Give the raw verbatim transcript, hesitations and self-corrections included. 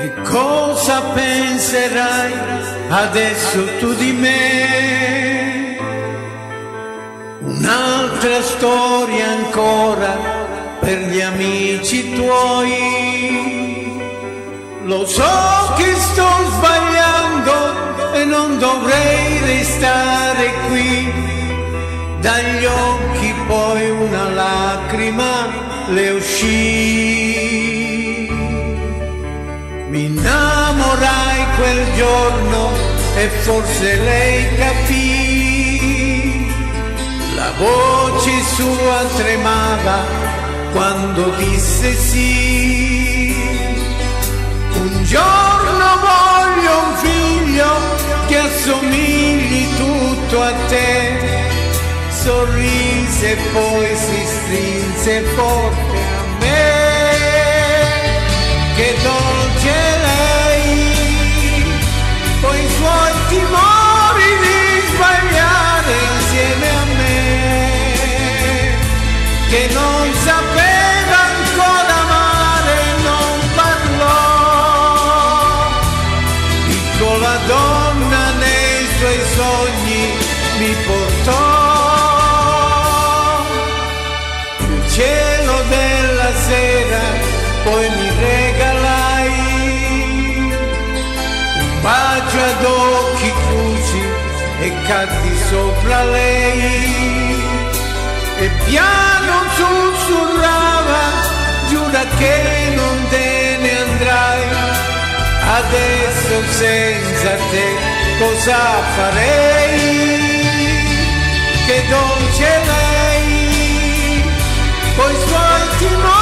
Che cosa penserai adesso tu di me? Un'altra storia ancora per gli amici tuoi. Lo so che sto sbagliando e non dovrei restare qui. Dagli occhi poi una lacrima le uscì. Mi innamorai quel giorno e forse lei capì. La voce sua tremava quando disse sì. Un giorno voglio un figlio che assomigli tutto a te. Sorrise e poi si strinse forte a me. Che dolce lei, poi i suoi timori di sbagliare insieme a me, che non sapeva ancora amare, non parlò. Piccola donna nei suoi sogni mi portò. Il cielo della sera poi mi regalai un bacio ad occhi chiusi e caddi sopra lei. E piano sussurrava, giura che non te ne andrai. Adesso senza te cosa farei? Che dolce lei, poi i suoi timori